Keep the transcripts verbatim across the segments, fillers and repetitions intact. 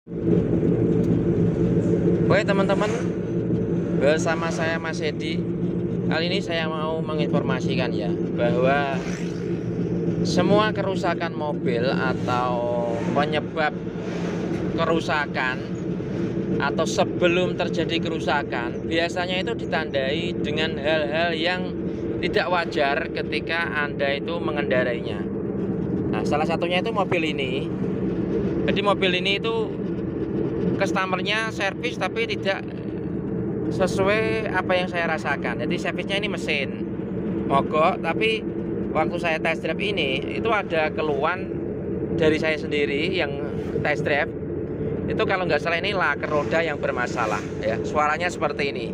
Oke teman-teman, bersama saya Mas Edi. Kali ini saya mau menginformasikan ya bahwa semua kerusakan mobil atau penyebab kerusakan atau sebelum terjadi kerusakan biasanya itu ditandai dengan hal-hal yang tidak wajar ketika Anda itu mengendarainya. Nah, salah satunya itu mobil ini. Jadi mobil ini itu customernya servis tapi tidak sesuai apa yang saya rasakan. Jadi servisnya ini mesin mogok, tapi waktu saya test drive ini itu ada keluhan dari saya sendiri yang test drive. Itu kalau nggak salah ini laker roda yang bermasalah ya. Suaranya seperti ini.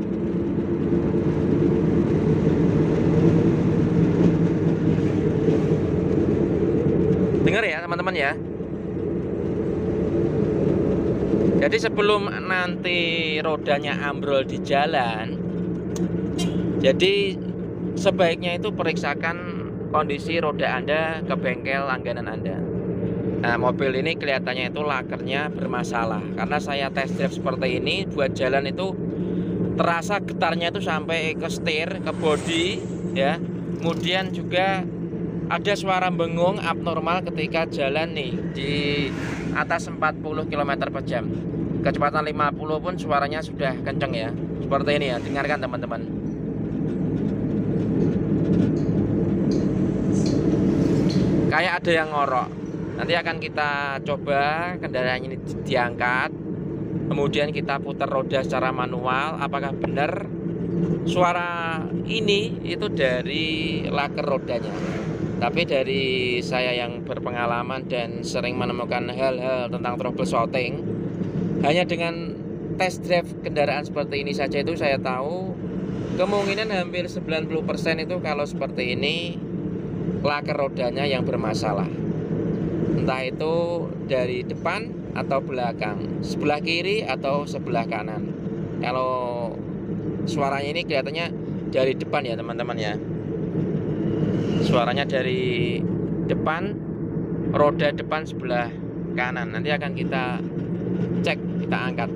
Dengar ya teman-teman ya. Jadi sebelum nanti rodanya ambrol di jalan, jadi sebaiknya itu periksakan kondisi roda Anda ke bengkel langganan Anda. Nah, mobil ini kelihatannya itu lakernya bermasalah. Karena saya test drive seperti ini, buat jalan itu terasa getarnya itu sampai ke setir, ke bodi ya. Kemudian juga ada suara bengung abnormal ketika jalan nih di atas empat puluh kilometer per jam. Kecepatan lima puluh pun suaranya sudah kenceng ya. Seperti ini ya, dengarkan teman-teman. Kayak ada yang ngorok. Nanti akan kita coba kendaraan ini diangkat. Kemudian kita putar roda secara manual. Apakah benar suara ini itu dari laker rodanya? Tapi dari saya yang berpengalaman dan sering menemukan hal-hal tentang troubleshooting, hanya dengan test drive kendaraan seperti ini saja itu saya tahu kemungkinan hampir sembilan puluh persen itu kalau seperti ini laker rodanya yang bermasalah. Entah itu dari depan atau belakang, sebelah kiri atau sebelah kanan. Kalau suaranya ini kelihatannya dari depan ya teman-teman ya. Suaranya dari depan, roda depan sebelah kanan. Nanti akan kita cek, kita angkat.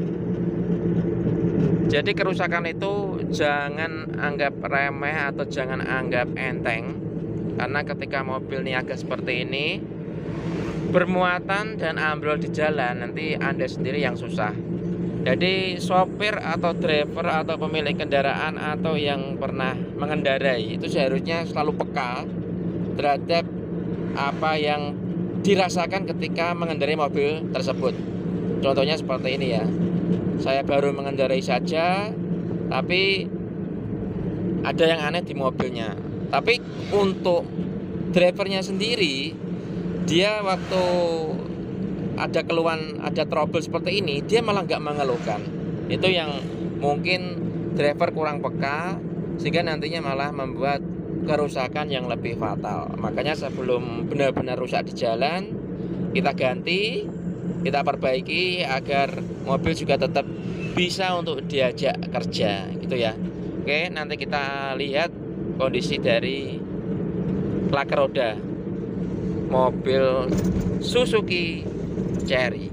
Jadi kerusakan itu jangan anggap remeh atau jangan anggap enteng. Karena ketika mobil niaga seperti ini bermuatan dan ambrol di jalan, nanti Anda sendiri yang susah. Jadi sopir atau driver atau pemilik kendaraan atau yang pernah mengendarai itu seharusnya selalu peka terhadap apa yang dirasakan ketika mengendarai mobil tersebut. Contohnya seperti ini ya. Saya baru mengendarai saja, tapi ada yang aneh di mobilnya. Tapi untuk drivernya sendiri, dia waktu ada keluhan, ada trouble seperti ini, dia malah nggak mengeluhkan. Itu yang mungkin driver kurang peka, sehingga nantinya malah membuat kerusakan yang lebih fatal. Makanya sebelum benar-benar rusak di jalan, kita ganti, kita perbaiki agar mobil juga tetap bisa untuk diajak kerja, gitu ya. Oke, nanti kita lihat kondisi dari laker roda mobil Suzuki Cherry.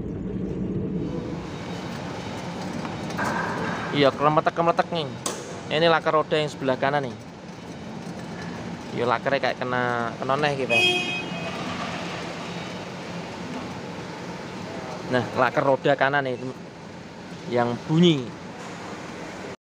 Iya, kelemetek-kelemetek nih. Ini laker roda yang sebelah kanan nih. Iya, lakernya kayak kena kena neh gitu. Nah, laker roda kanan nih yang bunyi.